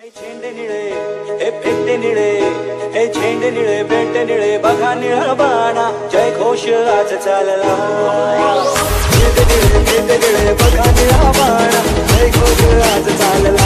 झेंडे निळे हे फेटे निळे हे झेंडे निळे फेटे निळे बघा निळा बाणा जय घोष आज चालला झेंडे निळे फेटे निळे बघा निळा बाणा जय घोष आज चालला